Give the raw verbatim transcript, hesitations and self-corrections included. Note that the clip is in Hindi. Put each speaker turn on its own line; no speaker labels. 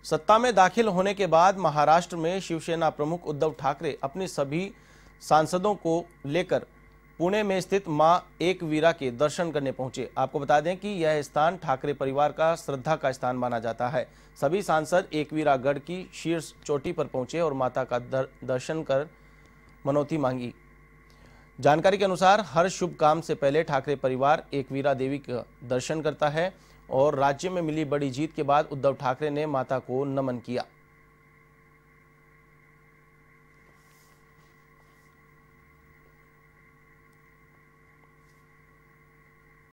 सत्ता में दाखिल होने के बाद महाराष्ट्र में शिवसेना प्रमुख उद्धव ठाकरे अपने सभी सांसदों को लेकर पुणे में स्थित मां एकवीरा के दर्शन करने पहुंचे। आपको बता दें कि यह स्थान ठाकरे परिवार का श्रद्धा का स्थान माना जाता है। सभी सांसद एकवीरा गढ़ की शीर्ष चोटी पर पहुंचे और माता का दर, दर्शन कर मनौती मांगी। जानकारी के अनुसार हर शुभ काम से पहले ठाकरे परिवार एकवीरा देवी का दर्शन करता है और राज्य में मिली बड़ी जीत के बाद उद्धव ठाकरे ने माता को नमन किया।